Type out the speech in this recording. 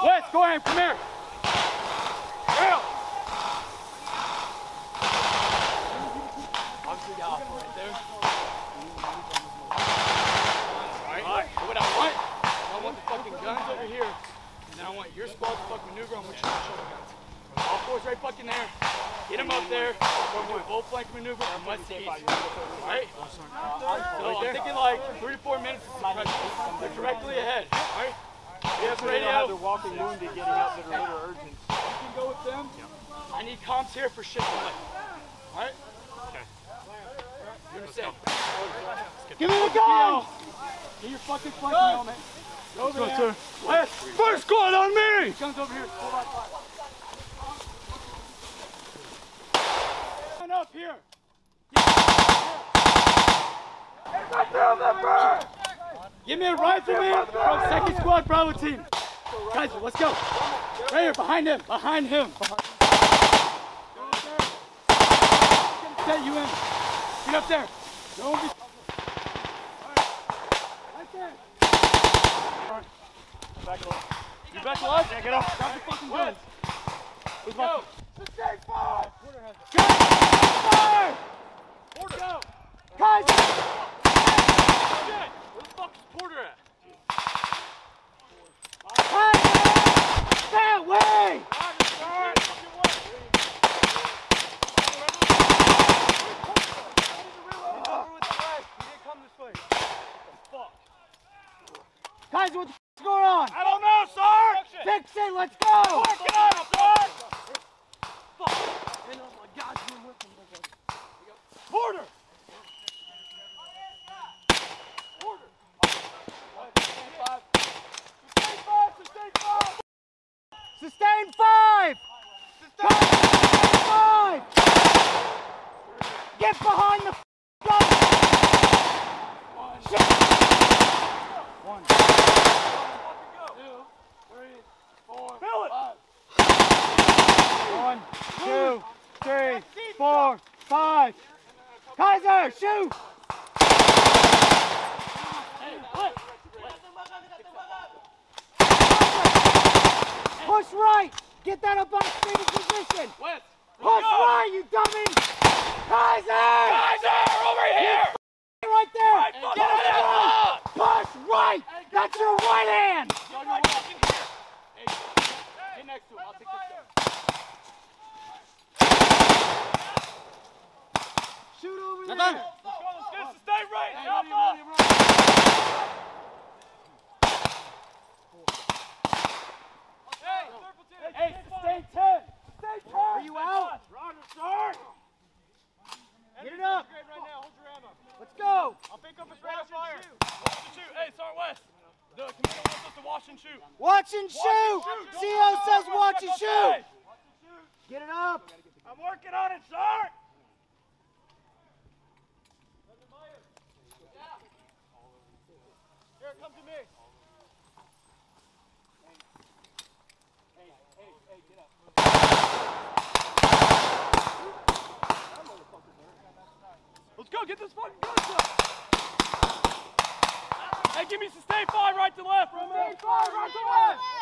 Wes, go ahead, come here. Real. Right there. Alright, what I want the fucking guns over here, and then I want your squad to fucking maneuver on which shoulder guns. All fours right fucking there. Get them up there. We're going to do a full flank maneuver and west to east. Alright? So I'm thinking like 3 to 4 minutes of suppression. They're directly ahead. Alright? We have radio. They're walking wounded, getting out that are a little urgent. You can go with them. I need comms here for shit to lift. Alright? Okay. You understand? Give me the gun! Get your fucking flanking helmet. Go over there. West. First squad on me! Guns over here. 4x5. Up here. Give me a rifleman from 2nd Squad Bravo team. Guys, let's go. Right here, behind him. Behind him. Set you in. Get up there. Don't be. Right there. Back up. You back alive? Yeah, get up. Grab the fucking guns. Let's go. Sustain 5! Go! Fire! Porter! Go! Guys! Shit! Where the fuck is Porter at? That way! Guys, what's going on? I don't know, Sarge! Fix it, let's go! Work it out, Sarge! Fuck! And oh my God, you're with me. Porter! Order! Sustain 5! Sustain 5! Get behind the gun! Shit! 1, 2, 3, 4, Fill it! 1, 2, 3, 4, 5. Kaiser, shoot! Push right! Get that up on speed position! West! Push right, you dummy! Kaiser! Kaiser, over here! Right there! Right Get fucking it here! up! Push right! That's your right hand! Hey, get next to him. I'll take this gun. Shoot over there! Nathan! Let's go, stay right! Hey, Alpha! Hey, sustain 10! Sustain 10! Are you out? Roger, Sarge! Get it up! Right now, hold your ammo. Let's go! I'll pick up his rate of fire. Watch and shoot. Hey, Sergeant West. The commander wants us to watch and shoot. Watch and shoot! CO says watch and shoot! Get it up! I'm working on it, Sarge! Here, come to me. Hey, get up. Let's go, get this fucking gun up. Hey, give me sustain 5 right to left. Sustain 5 right to left.